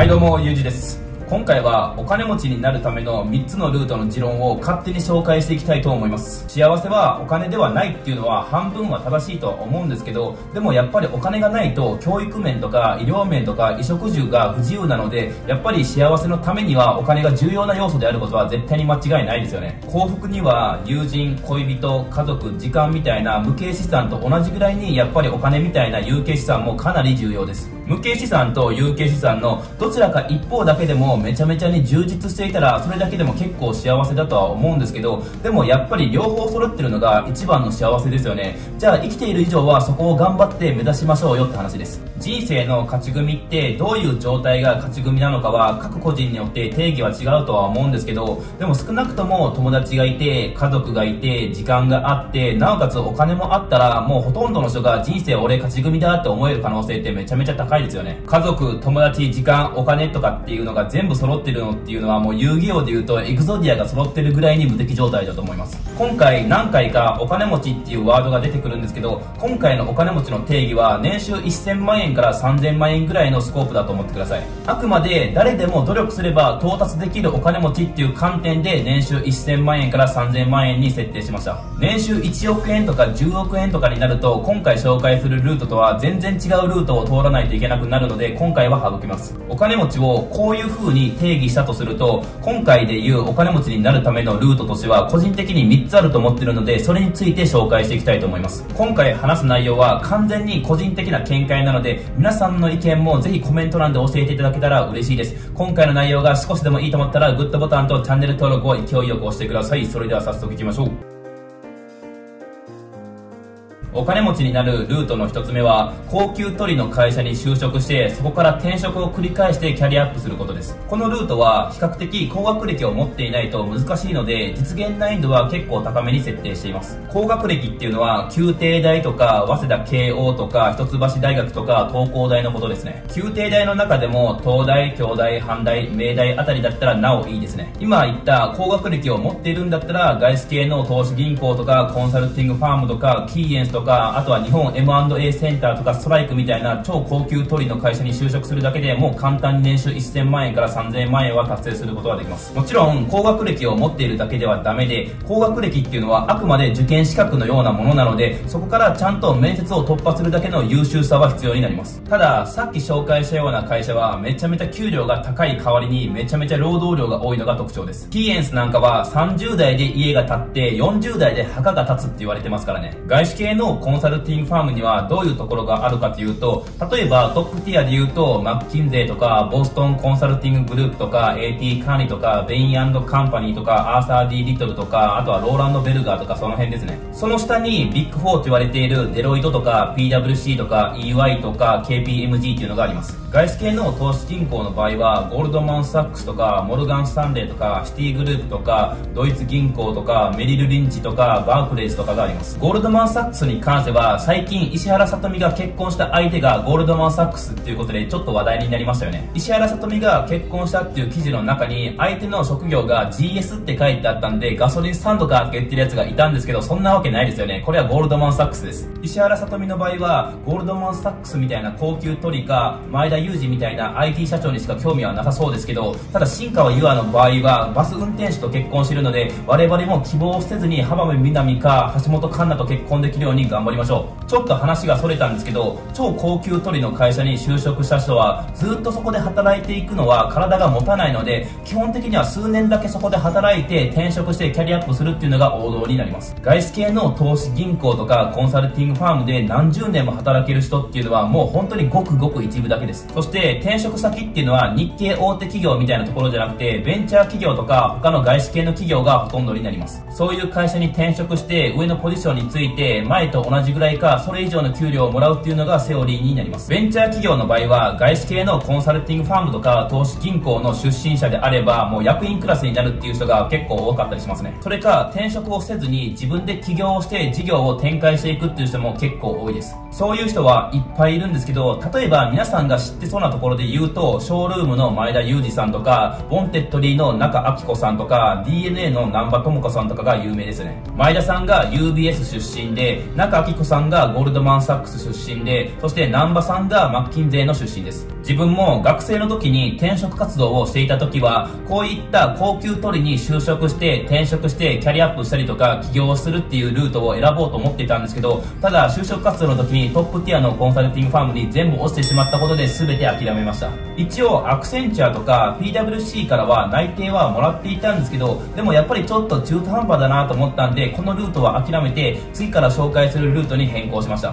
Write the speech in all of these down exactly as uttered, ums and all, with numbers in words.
はいどうも、ゆうじです。今回はお金持ちになるためのみっつのルートの持論を勝手に紹介していきたいと思います。幸せはお金ではないっていうのは半分は正しいとは思うんですけど、でもやっぱりお金がないと教育面とか医療面とか衣食住が不自由なので、やっぱり幸せのためにはお金が重要な要素であることは絶対に間違いないですよね。幸福には友人、恋人、家族、時間みたいな無形資産と同じぐらいにやっぱりお金みたいな有形資産もかなり重要です。無形資産と有形資産のどちらか一方だけでもめちゃめちゃに充実していたらそれだけでも結構幸せだとは思うんですけど、でもやっぱり両方揃ってるのが一番の幸せですよね。じゃあ生きている以上はそこを頑張って目指しましょうよって話です。人生の勝ち組ってどういう状態が勝ち組なのかは各個人によって定義は違うとは思うんですけど、でも少なくとも友達がいて家族がいて時間があってなおかつお金もあったら、もうほとんどの人が人生俺勝ち組だって思える可能性ってめちゃめちゃ高いですよね。家族、友達、時間、お金とかっていうのが全部揃ってるのっていうのはもう遊戯王で言うとエクゾディアが揃ってるぐらいに無敵状態だと思います。今回何回かお金持ちっていうワードが出てくるんですけど、今回のお金持ちの定義は年収せんまんえんからさんぜんまんえんぐらいのスコープだと思ってください。あくまで誰でも努力すれば到達できるお金持ちっていう観点で年収せんまんえんからさんぜんまんえんに設定しました。年収いちおくえんとかじゅうおくえんとかになると今回紹介するルートとは全然違うルートを通らないといけなくなるので、今回は省きます。お金持ちをこういう風に定義したとすると、今回でいうお金持ちになるためのルートとしては個人的にみっつあると思っているので、それについて紹介していきたいと思います。今回話す内容は完全に個人的な見解なので、皆さんの意見もぜひコメント欄で教えていただけたら嬉しいです。今回の内容が少しでもいいと思ったらグッドボタンとチャンネル登録を勢いよく押してください。それでは早速いきましょう。お金持ちになるルートの一つ目は、高級取りの会社に就職してそこから転職を繰り返してキャリアアップすることです。このルートは比較的高学歴を持っていないと難しいので、実現難易度は結構高めに設定しています。高学歴っていうのは宮廷大とか早稲田慶応とか一橋大学とか東工大のことですね。宮廷大の中でも東大、京大、阪大、明大あたりだったらなおいいですね。今言った高学歴を持っているんだったら外資系の投資銀行とかコンサルティングファームとかキーエンスとか、あとは日本 エムアンドエー センターとかストライクみたいな超高級取りの会社に就職するだけでもう簡単に年収せんまんえんからさんぜんまんえんは達成することができます。もちろん高学歴を持っているだけではダメで、高学歴っていうのはあくまで受験資格のようなものなので、そこからちゃんと面接を突破するだけの優秀さは必要になります。たださっき紹介したような会社はめちゃめちゃ給料が高い代わりにめちゃめちゃ労働量が多いのが特徴です。キーエンスなんかはさんじゅうだいで家が建ってよんじゅうだいで墓が建つって言われてますからね。外資系のコンサルティングファームにはどういうところがあるかというと、例えばトップティアで言うとマッキンゼーとかボストンコンサルティンググループとか エーティー カーニとかベイン&カンパニーとかアーサー ディー リトルとか、あとはローランドベルガーとかその辺ですね。その下にビッグフォーと言われているデロイトとか ピーダブリューシー とか イーワイ とか ケーピーエムジー っていうのがあります。外資系の投資銀行の場合はゴールドマン・サックスとかモルガン・スタンレーとかシティグループとかドイツ銀行とかメリル・リンチとかバークレーズとかがあります。ゴールドマン・サックスに関しては最近石原さとみが結婚した相手がゴールドマン・サックスっていうことでちょっと話題になりましたよね。石原さとみが結婚したっていう記事の中に相手の職業が ジーエス って書いてあったんで、ガソリンスタンドかって言ってるやつがいたんですけど、そんなわけないですよね。これはゴールドマン・サックスです。石原さとみの場合はゴールドマン・サックスみたいな高級取りか前田裕二みたいな アイティー 社長にしか興味はなさそうですけど、ただ新川優愛の場合はバス運転手と結婚しているので、我々も希望を捨てずに浜辺美波か橋本環奈と結婚できるように頑張りましょう。ちょっと話がそれたんですけど、超高級取りの会社に就職した人はずっとそこで働いていくのは体が持たないので、基本的には数年だけそこで働いて転職してキャリアアップするっていうのが王道になります。外資系の投資銀行とかコンサルティングファームで何十年も働ける人っていうのはもう本当にごくごく一部だけです。そして転職先っていうのは日系大手企業みたいなところじゃなくてベンチャー企業とか他の外資系の企業がほとんどになります。そういう会社に転職して上のポジションについて前と同じぐらいかそれ以上の給料をもらうっていうのがセオリーになります。ベンチャー企業の場合は外資系のコンサルティングファームとか投資銀行の出身者であればもう役員クラスになるっていう人が結構多かったりしますね。それか転職をせずに自分で起業をして事業を展開していくっていう人も結構多いです。そういう人はいっぱいいるんですけど、例えば皆さんが知ってそうなところで言うとショールームの前田裕二さんとかボンテッドリーの中明子さんとか ディーエヌエー の南波智子さんとかが有名ですね。前田さんが ユービーエス 出身で中明子さんががゴールドマン・サックス出身で、そして南波さんがマッキンゼーの出身です。自分も学生の時に転職活動をしていた時は、こういった高級取りに就職して転職してキャリアアップしたりとか起業をするっていうルートを選ぼうと思っていたんですけど、ただ就職活動の時にトップティアのコンサルティングファームに全部落ちてしまったことで全て諦めました。一応アクセンチャーとか ピーダブリューシー からは内定はもらっていたんですけど、でもやっぱりちょっと中途半端だなと思ったんで、このルートは諦めて次から紹介するルートに変更しました。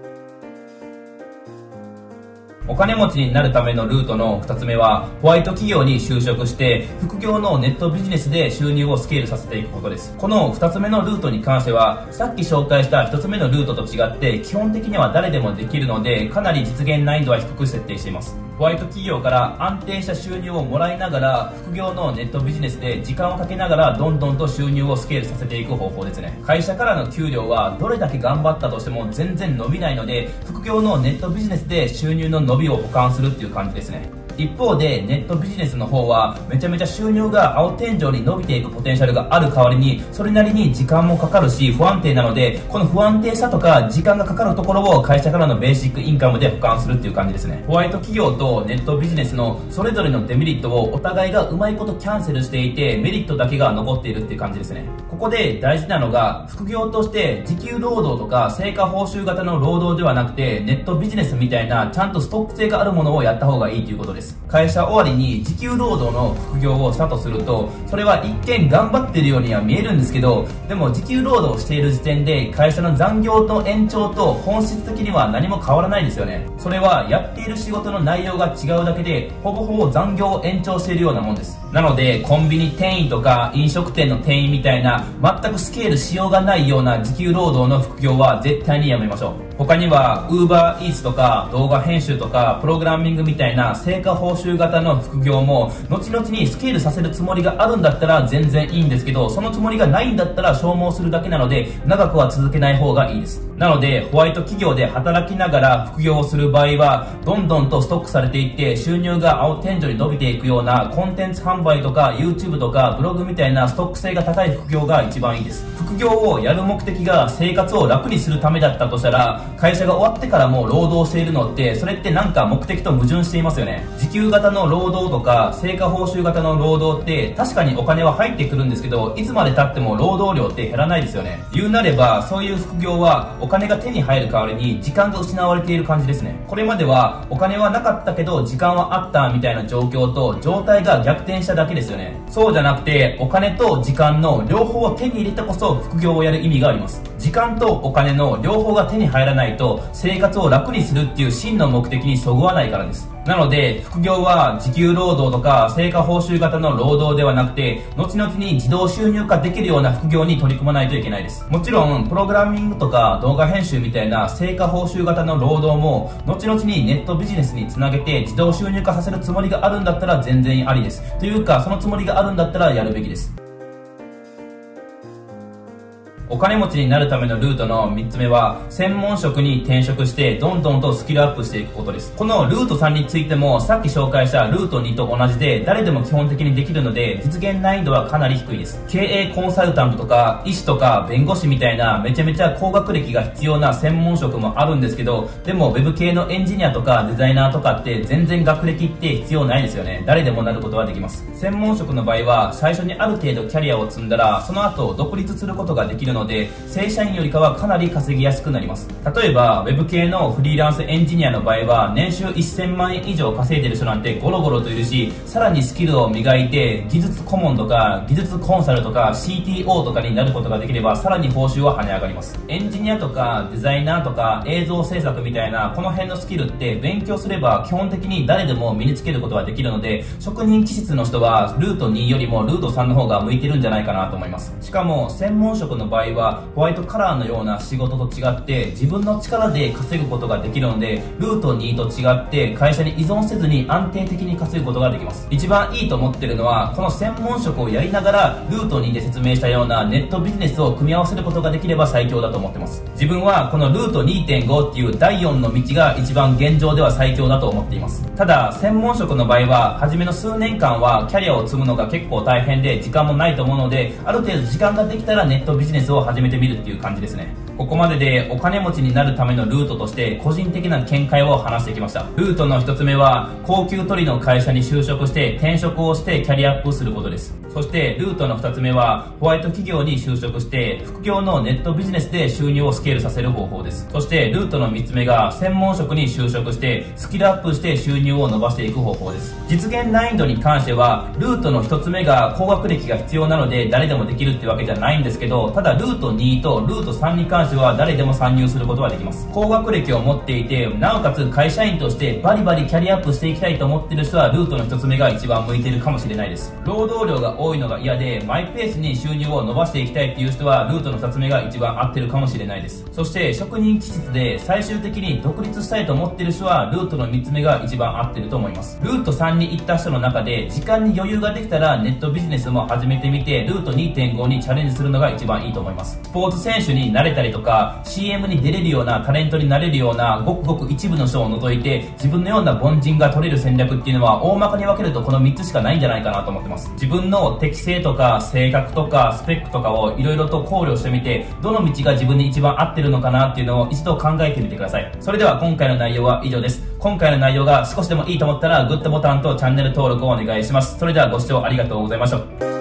お金持ちになるためのルートのふたつめは、ホワイト企業に就職して副業のネットビジネスで収入をスケールさせていくことです。このふたつめのルートに関しては、さっき紹介したひとつめのルートと違って基本的には誰でもできるので、かなり実現難易度は低く設定しています。ホワイト企業から安定した収入をもらいながら、副業のネットビジネスで時間をかけながらどんどんと収入をスケールさせていく方法ですね。会社からの給料はどれだけ頑張ったとしても全然伸びないので、副業のネットビジネスで収入の伸びを補完するっていう感じですね。一方でネットビジネスの方はめちゃめちゃ収入が青天井に伸びていくポテンシャルがある代わりに、それなりに時間もかかるし不安定なので、この不安定さとか時間がかかるところを会社からのベーシックインカムで補完するっていう感じですね。ホワイト企業とネットビジネスのそれぞれのデメリットをお互いがうまいことキャンセルしていて、メリットだけが残っているっていう感じですね。ここで大事なのが、副業として時給労働とか成果報酬型の労働ではなくて、ネットビジネスみたいなちゃんとストック性があるものをやった方がいいということです。会社終わりに時給労働の副業をしたとすると、それは一見頑張ってるようには見えるんですけど、でも時給労働をしている時点で会社の残業と延長と本質的には何も変わらないですよね。それはやっている仕事の内容が違うだけで、ほぼほぼ残業を延長しているようなもんです。なのでコンビニ店員とか飲食店の店員みたいな全くスケールしようがないような時給労働の副業は絶対にやめましょう。他には Uber Eats とか動画編集とかプログラミングみたいな成果報酬型の副業も後々にスケールさせるつもりがあるんだったら全然いいんですけど、そのつもりがないんだったら消耗するだけなので長くは続けない方がいいです。なのでホワイト企業で働きながら副業をする場合は、どんどんとストックされていって収入が青天井に伸びていくようなコンテンツ販売とか YouTube とかブログみたいなストック性が高い副業が一番いいです。副業をやる目的が生活を楽にするためだったとしたら、会社が終わってからも労働しているのって、それってなんか目的と矛盾していますよね。時給型の労働とか成果報酬型の労働って確かにお金は入ってくるんですけど、いつまで経っても労働量って減らないですよね。言うなればそういう副業はお金が手に入る代わりに時間が失われている感じですね。これまではお金はなかったけど時間はあったみたいな状況と状態が逆転しただけですよね。そうじゃなくて、お金と時間の両方を手に入れてこそ副業をやる意味があります。時間とお金の両方が手に入らないと生活を楽にするっていう真の目的にそぐわないからです。なので副業は時給労働とか成果報酬型の労働ではなくて、後々に自動収入化できるような副業に取り組まないといけないです。もちろんプログラミングとか動画編集みたいな成果報酬型の労働も後々にネットビジネスにつなげて自動収入化させるつもりがあるんだったら全然ありです。というかそのつもりがあるんだったらやるべきです。お金持ちになるためのルートのみっつめは、専門職に転職してどんどんとスキルアップしていくことです。このルートさんについてもさっき紹介したルートにと同じで、誰でも基本的にできるので実現難易度はかなり低いです。経営コンサルタントとか医師とか弁護士みたいなめちゃめちゃ高学歴が必要な専門職もあるんですけど、でもウェブ系のエンジニアとかデザイナーとかって全然学歴って必要ないですよね。誰でもなることはできます。専門職の場合は最初にある程度キャリアを積んだら、その後独立することができるので、正社員よりかはかなり稼ぎやすくなります。例えばウェブ系のフリーランスエンジニアの場合は年収せんまんえん以上稼いでる人なんてゴロゴロといるし、さらにスキルを磨いて技術顧問とか技術コンサルとか シーティーオー とかになることができれば、さらに報酬は跳ね上がります。エンジニアとかデザイナーとか映像制作みたいなこの辺のスキルって勉強すれば基本的に誰でも身につけることができるので、職人気質の人はルートによりもルートさんの方が向いてるんじゃないかなと思います。しかも専門職の場合はホワイトカラーのような仕事と違って自分の力で稼ぐことができるので、ルートにと違って会社に依存せずに安定的に稼ぐことができます。一番いいと思ってるのは、この専門職をやりながらルートにで説明したようなネットビジネスを組み合わせることができれば最強だと思ってます。自分はこのルート にてんご っていうだいよんの道が一番現状では最強だと思っています。ただ専門職の場合は初めの数年間はキャリアを積むのが結構大変で時間もないと思うので、ある程度時間ができたらネットビジネスを始めてみるっていう感じですね。ここまででお金持ちになるためのルートとして個人的な見解を話してきました。ルートの一つ目は高級取りの会社に就職して転職をしてキャリアアップすることです。そしてルートの二つ目はホワイト企業に就職して副業のネットビジネスで収入をスケールさせる方法です。そしてルートの三つ目が専門職に就職してスキルアップして収入を伸ばしていく方法です。実現難易度に関してはルートの一つ目が高学歴が必要なので誰でもできるってわけじゃないんですけど、ただルートにとルートさんに関しては誰でも参入することができます。高学歴を持っていてなおかつ会社員としてバリバリキャリアアップしていきたいと思っている人はルートの一つ目が一番向いているかもしれないです。労働量が多いのが嫌でマイペースに収入を伸ばしていきたいっていう人はルートの二つ目が一番合ってるかもしれないです。そして職人気質で最終的に独立したいと思っている人はルートの三つ目が一番合ってると思います。ルートさんに行った人の中で時間に余裕ができたらネットビジネスも始めてみてルート にてんご にチャレンジするのが一番いいと思います。スポーツ選手になれたりとか シーエム に出れるようなタレントになれるようなごくごく一部の人を除いて自分のような凡人が取れる戦略っていうのは大まかに分けるとこのみっつしかないんじゃないかなと思ってます。自分の適性とか性格とかスペックとかをいろいろと考慮してみてどの道が自分に一番合ってるのかなっていうのを一度考えてみてください。それでは今回の内容は以上です。今回の内容が少しでもいいと思ったらグッドボタンとチャンネル登録をお願いします。それではご視聴ありがとうございました。